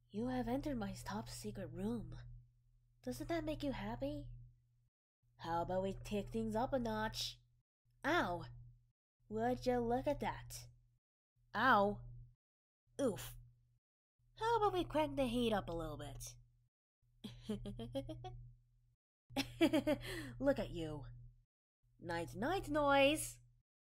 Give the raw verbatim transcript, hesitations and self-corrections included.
You have entered my top secret room. Doesn't that make you happy? How about we take things up a notch? Ow! Would you look at that? Ow! Oof! How about we crank the heat up a little bit? Look at you. Night night noise!